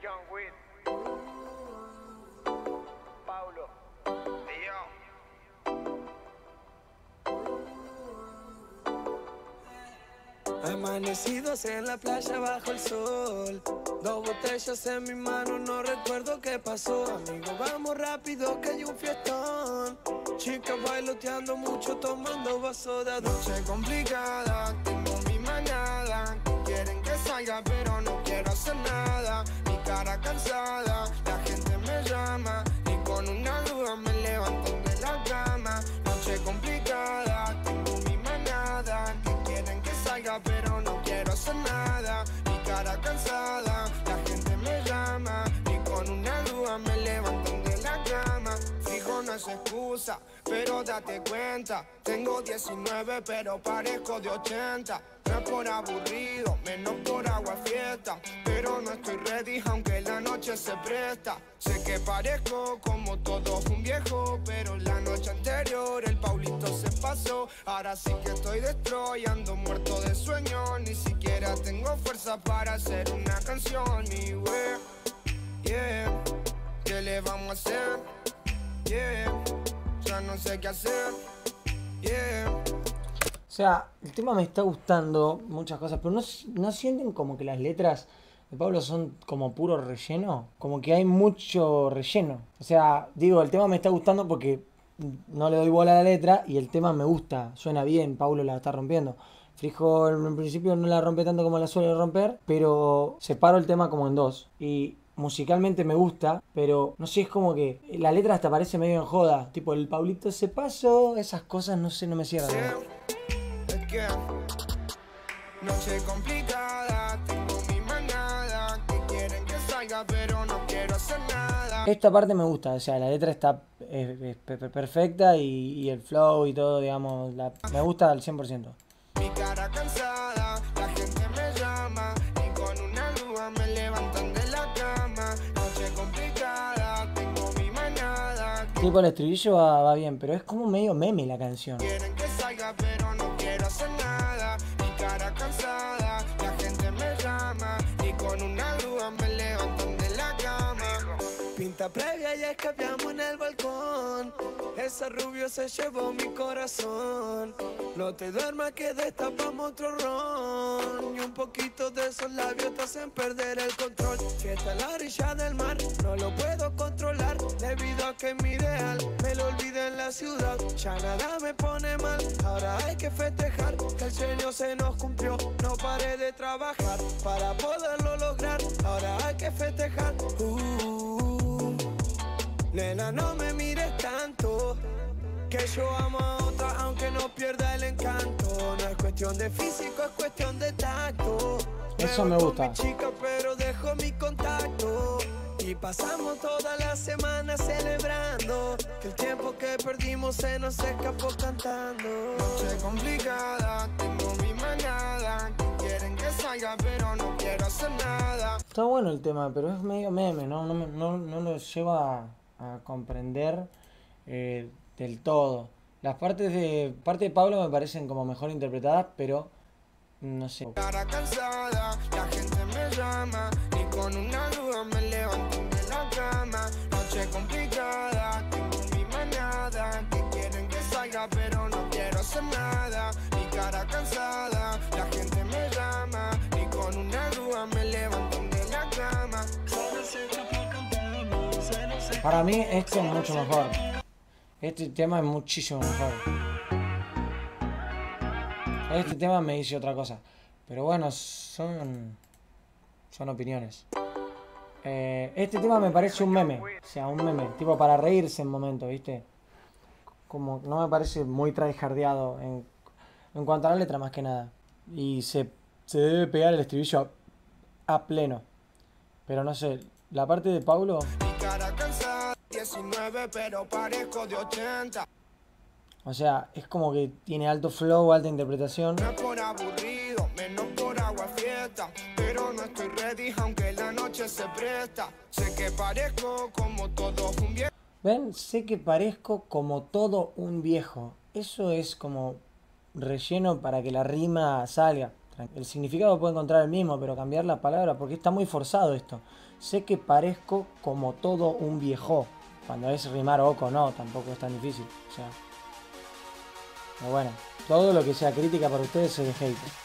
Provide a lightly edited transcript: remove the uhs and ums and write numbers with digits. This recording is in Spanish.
John Wick, Paulo, y yo. Amanecidos en la playa bajo el sol, dos botellas en mi mano, no recuerdo qué pasó. Amigo, vamos rápido que hay un fiestón. Chicas bailoteando mucho, tomando vaso de noche complicada. Tengo mi manada, quieren que salga pero no quiero hacer nada. Mi cara cansada, la gente me llama y con una duda me levantan de la cama. Noche complicada, tengo mi manada, quieren que salga pero no quiero hacer nada. Mi cara cansada, la gente me llama y con una duda me levantan de la cama. Fijo no es excusa, pero date cuenta, tengo 19 pero parezco de 80. No es por aburrido, menos por agua fiesta, pero no estoy ready aunque la noche se presta. Sé que parezco como todo un viejo, pero la noche anterior el Paulito se pasó. Ahora sí que estoy destroyando, muerto de sueño, ni siquiera tengo fuerza para hacer una canción. Y wey, yeah, ¿qué le vamos a hacer? Yeah, ya no sé qué hacer. Yeah. O sea, el tema me está gustando muchas cosas, pero ¿no sienten como que las letras de Pablo son como puro relleno? Como que hay mucho relleno. O sea, digo, el tema me está gustando porque no le doy bola a la letra y el tema me gusta, suena bien, Pablo la está rompiendo. Frijo en principio no la rompe tanto como la suele romper, pero separo el tema como en dos. Y musicalmente me gusta, pero no sé, es como que la letra hasta parece medio en joda. Tipo, el Paulito se pasó, esas cosas no sé, no me cierran. Noche complicada, tengo mi manada, que quieren que salga pero no quiero hacer nada. Esta parte me gusta, o sea, la letra está perfecta y el flow y todo, digamos, me gusta al 100%. Mi cara cansada, la gente me llama y con una duda me levantan de la cama. Noche complicada, tengo mi manada. Tipo, el estribillo va bien, pero es como medio meme la canción. Quieren que salga pero no quiero hacer nada. Mi cara cansada, la gente me llama y con una duda me levantan de la cama. Pinta previa y escapeamos en el balcón. Esa rubio se llevó mi corazón. No te duermas que destapamos otro ron. Y un poquito de esos labios te hacen perder el control. Fiesta a la orilla del mar, no lo puedo controlar. Debido a que mi ideal me lo olvidé en la ciudad. Ya nada me pone mal, ahora hay que festejar que el sueño se nos cumplió. No paré de trabajar para poderlo lograr. Ahora hay que festejar. Nena, no me mires tanto, que yo amo a otra aunque no pierda el encanto. No es cuestión de físico, es cuestión de tacto. Eso me gusta. Mi chica, pero dejo mi contacto. Y pasamos toda la semana celebrando que el tiempo que perdimos se nos escapó cantando. Noche complicada, tengo mi manada, quieren que salga pero no quiero hacer nada. Está bueno el tema, pero es medio meme, ¿no? No lo lleva a comprender del todo. Las parte de Pablo me parecen como mejor interpretadas, pero no sé. Cara cansada, la gente me llama y con una duda me levantan de la cama. Noche complicada, tengo mi manada, que quieren que salga pero no quiero hacer nada. Mi cara cansada, la gente me llama y con una duda me levantan de la cama. Para mí este es mucho mejor. Este tema es muchísimo mejor. Este tema me dice otra cosa. Pero bueno, son opiniones. Este tema me parece un meme. O sea, un meme. Tipo para reírse en momento, ¿viste? Como no me parece muy tryhardeado en cuanto a la letra más que nada. Y se debe pegar el estribillo a pleno. Pero no sé, la parte de Paulo... Cara cansada, 19 pero parezco de 80. O sea, es como que tiene alto flow, alta interpretación. No es por aburrido, menos por agua fiesta, pero no estoy ready aunque la noche se presta. Sé que parezco como todo un viejo. ¿Ven? Sé que parezco como todo un viejo. Eso es como relleno para que la rima salga. El significado puede encontrar el mismo, pero cambiar la palabra, porque está muy forzado esto. Sé que parezco como todo un viejo. Cuando es rimar oco, no, tampoco es tan difícil. O sea, pero bueno, todo lo que sea crítica para ustedes es hate.